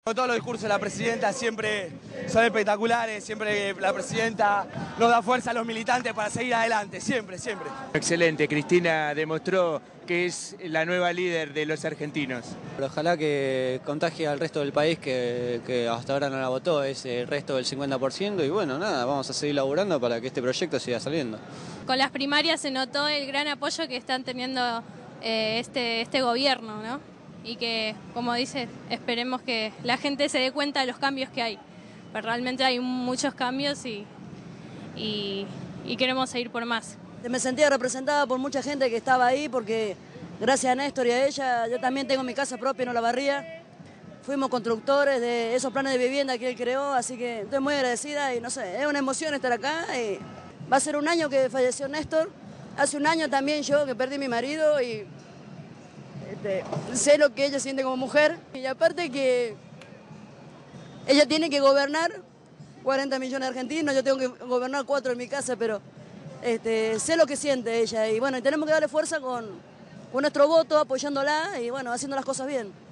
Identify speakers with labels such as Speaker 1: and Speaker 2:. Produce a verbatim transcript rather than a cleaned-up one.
Speaker 1: Todos los discursos de la presidenta siempre son espectaculares, siempre la presidenta nos da fuerza a los militantes para seguir adelante, siempre, siempre.
Speaker 2: Excelente, Cristina demostró que es la nueva líder de los argentinos.
Speaker 3: Ojalá que contagie al resto del país que, que hasta ahora no la votó, es el resto del cincuenta por ciento y bueno, nada, vamos a seguir laburando para que este proyecto siga saliendo.
Speaker 4: Con las primarias se notó el gran apoyo que están teniendo eh, este, este gobierno, ¿no? Y que, como dice, esperemos que la gente se dé cuenta de los cambios que hay. Pero realmente hay muchos cambios y, y, y queremos seguir por más.
Speaker 5: Me sentía representada por mucha gente que estaba ahí porque gracias a Néstor y a ella, yo también tengo mi casa propia en Olavarría. Fuimos constructores de esos planes de vivienda que él creó, así que estoy muy agradecida y no sé, es una emoción estar acá. Y va a ser un año que falleció Néstor, hace un año también yo que perdí a mi marido y este, sé lo que ella siente como mujer. Y aparte que ella tiene que gobernar cuarenta millones de argentinos, yo tengo que gobernar cuatro en mi casa, pero este, sé lo que siente ella y bueno, tenemos que darle fuerza con, con nuestro voto, apoyándola y bueno, haciendo las cosas bien.